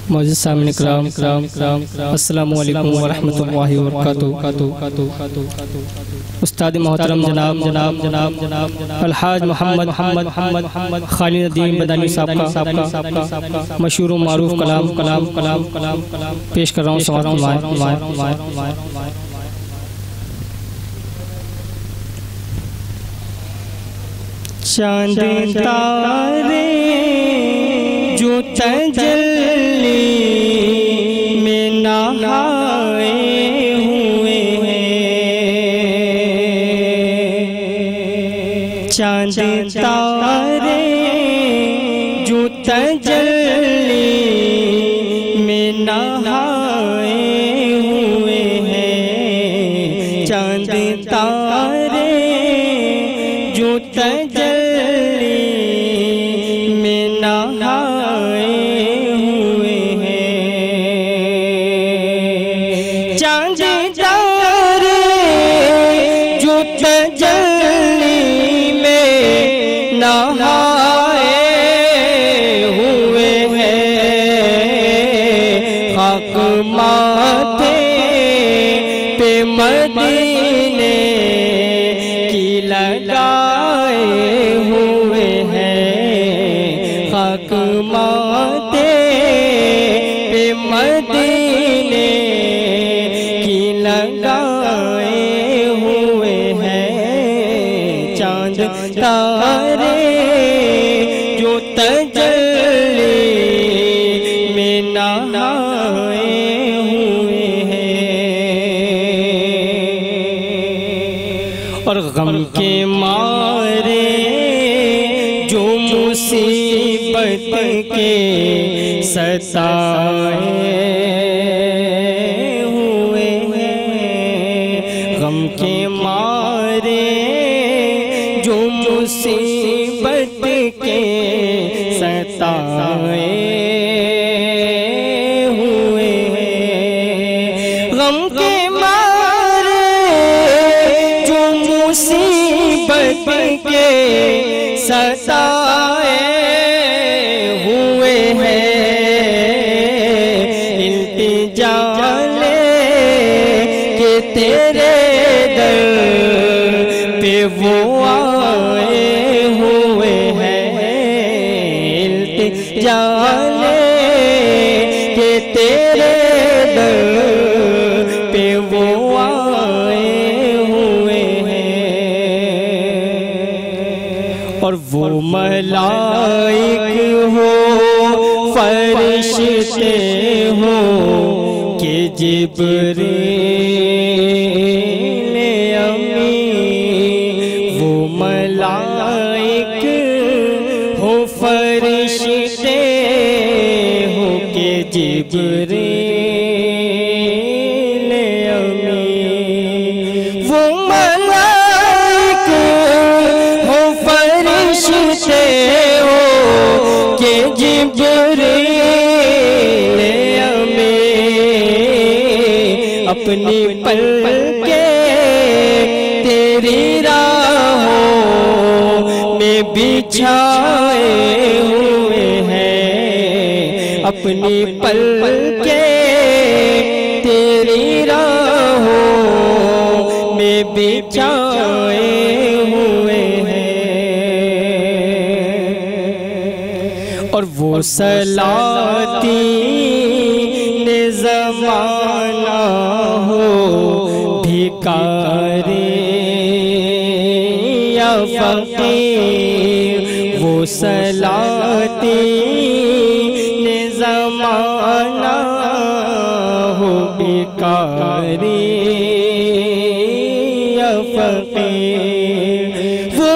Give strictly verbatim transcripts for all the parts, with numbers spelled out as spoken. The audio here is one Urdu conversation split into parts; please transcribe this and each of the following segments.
معزز سامعین کرام السلام علیکم ورحمۃ اللہ وبرکاتہ۔ استاد محترم جناب جناب جناب جناب الحاج محمد محمد محمد محمد خالد الدین بدانی صاحب کا مشہور و معروف کلام کلام کلام کلام پیش کر رہا ہوں سماعت۔ چاند تارے جو تجلی میں نہائے ہوئے ہیں، چاند تارے جو تجلی میں نہائے ہوئے ہیں، چاند تارے جو تجلی مدینے کی لگائے ہوئے ہیں، خاک ماتے پہ مدینے کی لگائے ہوئے ہیں، چاند تارے جو تجلی میں نہائے اور غم کے مارے جو مصیبت کے ستائے ہوئے ہیں، غم کے مارے جو مصیبت کے ستائے ہوئے ہیں، غم کے مصیبت کے ستائے ہوئے ہیں، التجا لے کہ تیرے در پہ وہ آئے ہوئے ہیں، التجا لے کہ تیرے در پہ وہ آئے اور وہ ملائک ہو فرشتے ہو کہ جبریل امین، وہ ملائک ہو فرشتے ہو کہ جبریل امین، وہ ملائک ہو کہ جبریل امین، اپنی پلکیں تیری راہوں میں بچھائے ہوئے ہیں، اپنی پلکیں تیری راہوں میں بچھائے ہوئے ہیں، اور وہ سلاطین زمانہ ہو بھکاری یا فقیر، وہ سلاطین زمانہ ہو بھکاری یا فقیر، وہ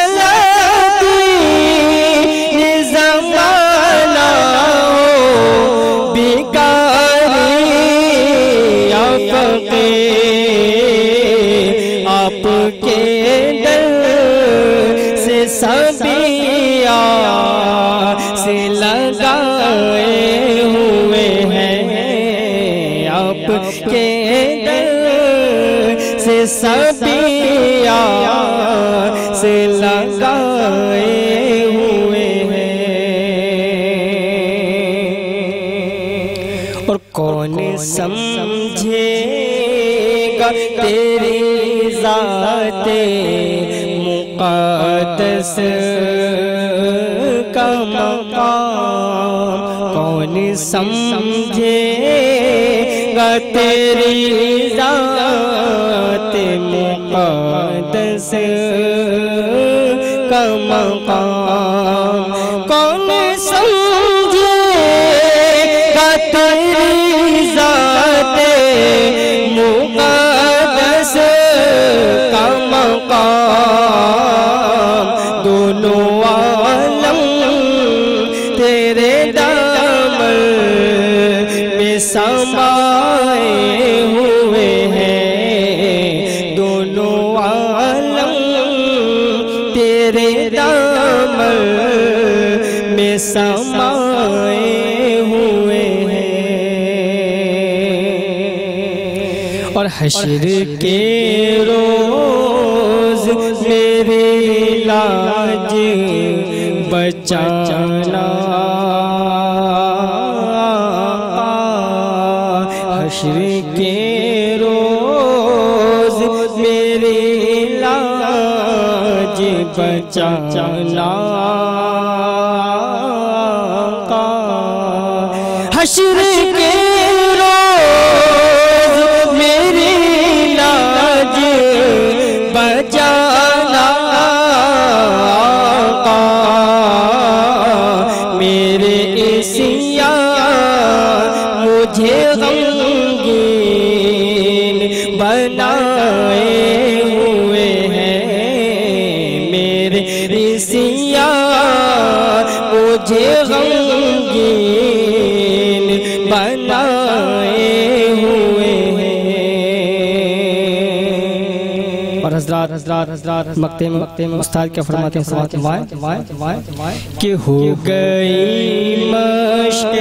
آپ کے در سے سبیا سے لگائے ہوئے ہیں، آپ کے در سے سبیا سے لگائے ہوئے ہیں، اور کون سمجھے گا تیری ذات مقدس کا مقام، کون سمجھے گا تیری ذات مقدس کا مقام، کون سمجھے گا تیری ذات مقدس کا مقام، دونوں عالم تیرے دامن میں سمائے ہوئے ہیں، دونوں عالم تیرے دامن میں سمائے ہوئے ہیں، اور حشر کے روز میری لاج بچانا، حشر کے روز میری لاج بچانا، حشر کے روز میری لاج بچانا، میرے عصیان مجھے غمگین بنائے ہوئے ہیں، میرے عصیان مجھے غمگین بنائے ہوئے ہیں، اور حضرات حضرات حضرات مقتے میں مقتے میں استاد کیا فرماتے ہیں سماعت وائیں کہ ہو گئی مشق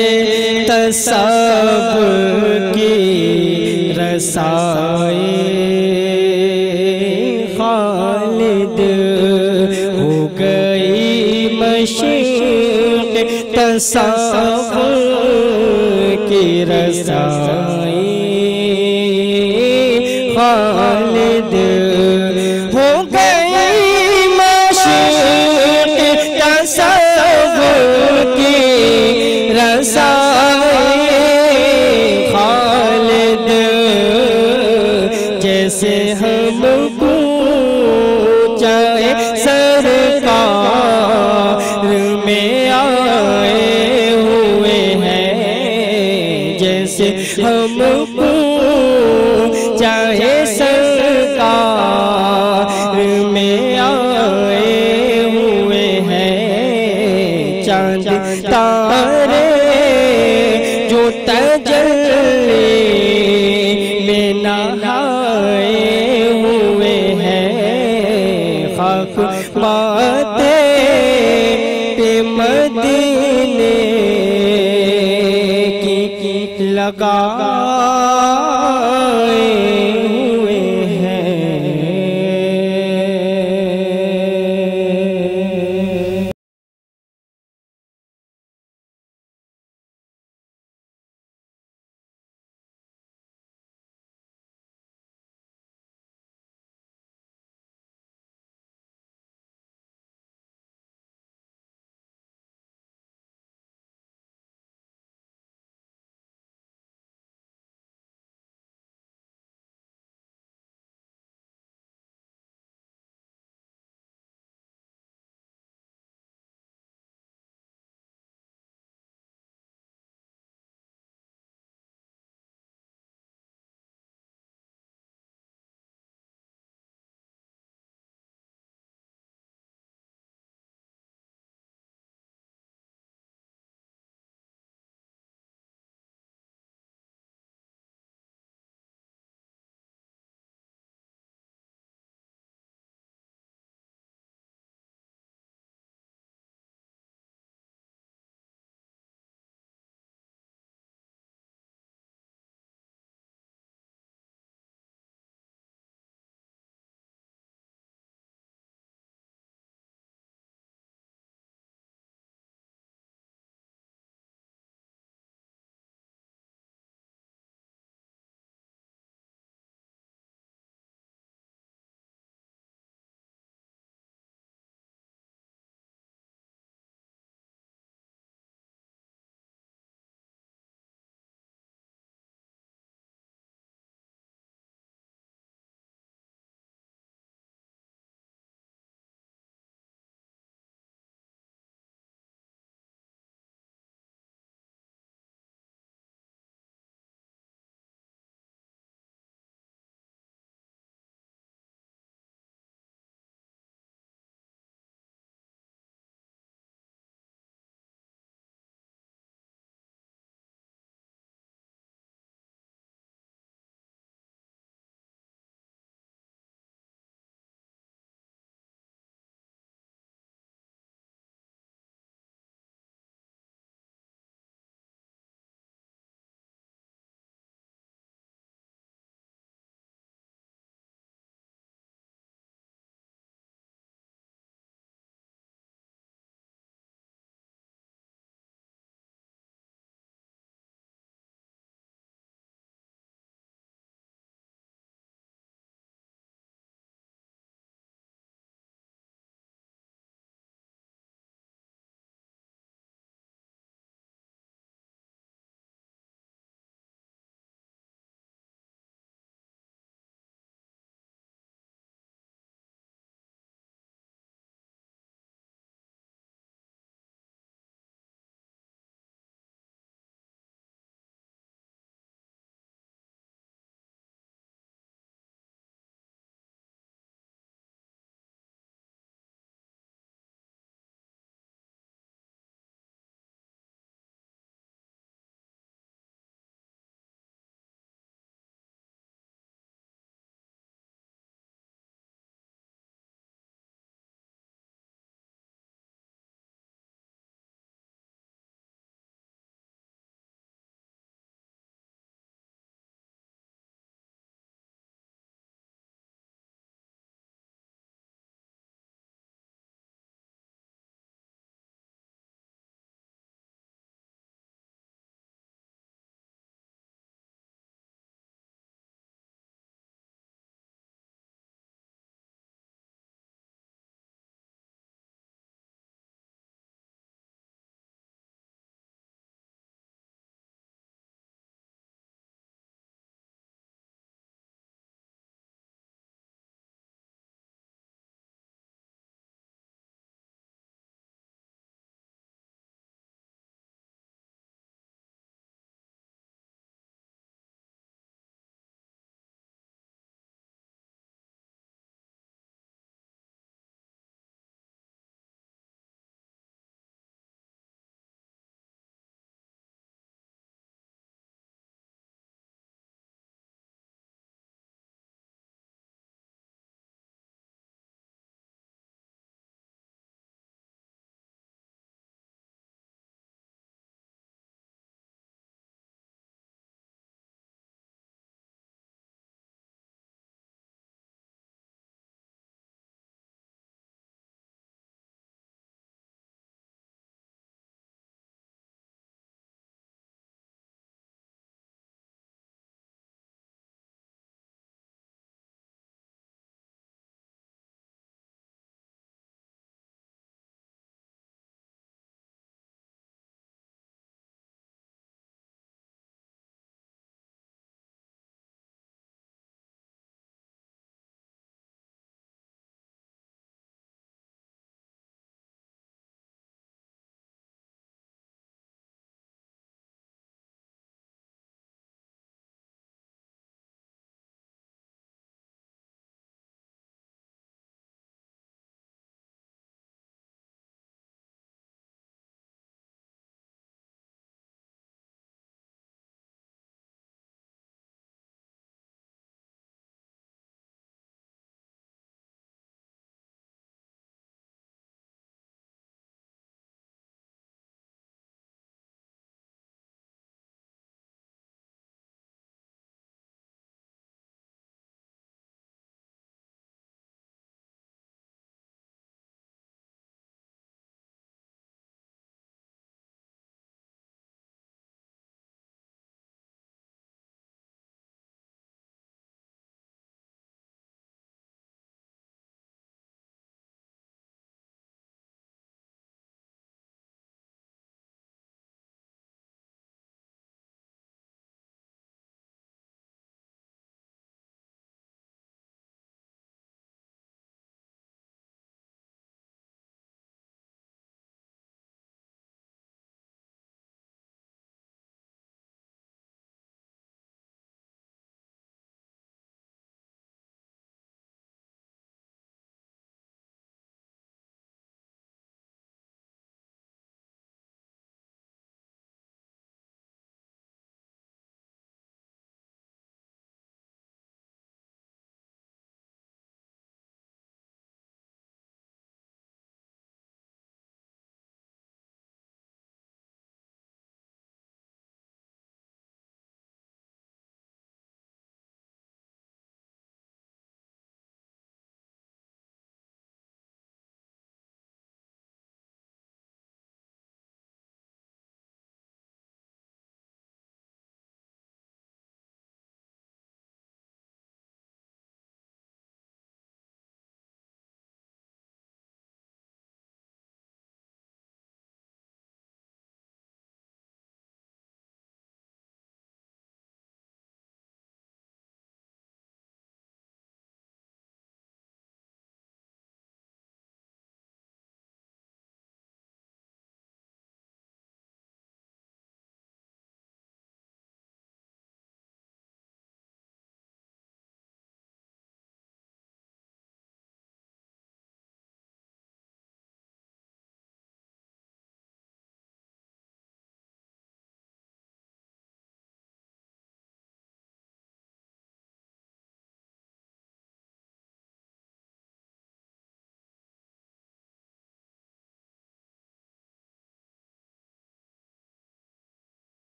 تصوف کی رسائی خالد، ہو گئی مشق تصوف کی رسائی خالد، ہو گئی مشق تصوف کی رسائی خالد، جیسے ہم کو چاہے سرکار میں آئے ہوئے ہیں، جیسے ہم کو چاہے سرکار میں آئے ہوئے ہیں، چاند تارے جو تجلی میں نہائے ہوئے ہیں، خاک ماتے پہ مدینے کی لگا